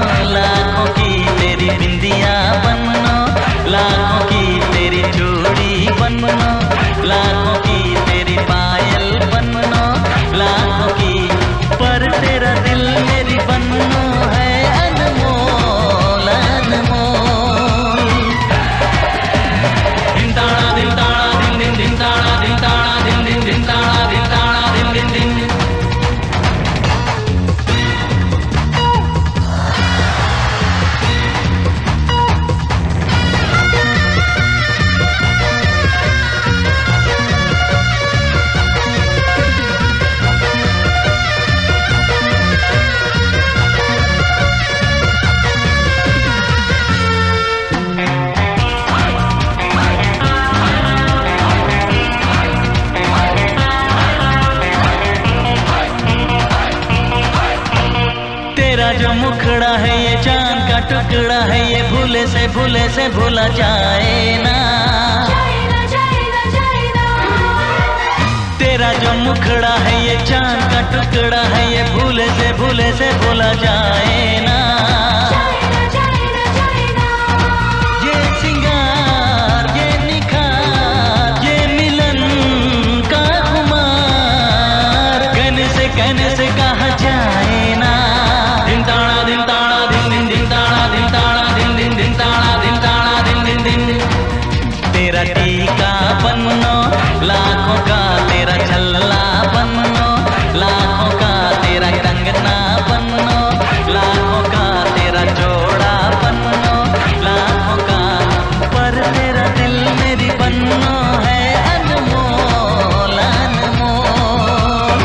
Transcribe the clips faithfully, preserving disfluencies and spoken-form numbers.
लाखों की तेरी बिंदिया बन्नो, लाखों की तेरी चूड़ी बन्नो, लाखों की तेरी पायल बन्नो, लाखों की, पर तेरा दिल मेरी बन्नो है अनमोल अनमोल। दिन ताड़ा दिन ताड़ा दिन दिन दिन ताड़ा दिन ताड़ा दिन दिन दिन ताड़ा दिन ताड़ा दिन दिन दिन। जो मुखड़ा है ये चांद का टुकड़ा है, ये भूले से भूले से भूला जाए ना, जाए ना, जाए ना, जाए ना। तेरा जो मुखड़ा है ये चांद का टुकड़ा है, ये भूले से भूले से भूला जाए ना, जाए ना, जाए ना, जाए ना। ये सिंगार ये निखार ये मिलन का खुमार, कहने से कहने से कहा जाए ना। दिन ताड़ा दिन ताड़ा दिन दिन दिन ताड़ा दिन ताड़ा दिन दिन दिन ताड़ा दिन ताड़ा दिन दिन दिन। तेरा टीका बन्नो, लाखों का तेरा छल्ला बन्नो, लाखों का तेरा कंगना बन्नो, लाखों का तेरा जोड़ा बन्नो, लाखों का, पर तेरा दिल मेरी बन्नो है अनमोल अनमोल।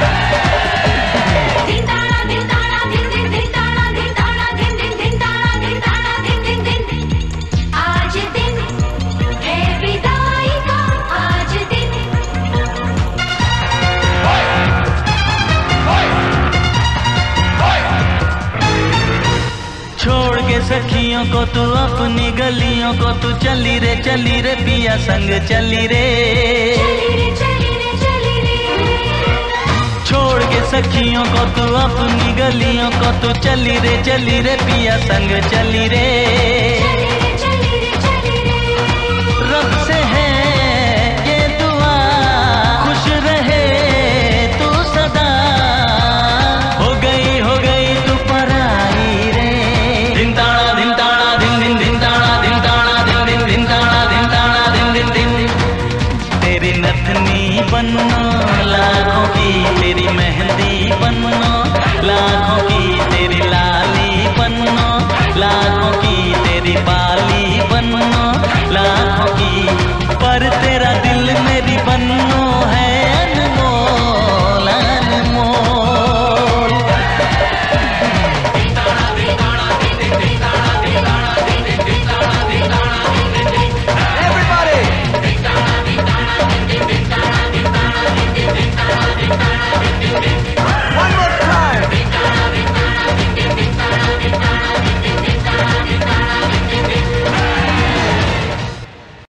दिन ताड़ा दिन ताड़ा दिन दिन दिन ताड़ा दिन ताड़ा दिन दिन दिन ताड़ा दिन ताड़ा दिन दिन दिन। आज दिन है विदाई का, आज दिन। छोड़ के सखियों को तू अपनी गलियों को तू चली रे चली रे पिया संग चली रे, चली रे चली रे चली रे। छोड़ के सखियों को तू अपनी गलियों को तू चली रे चली रे पिया संग चली रे।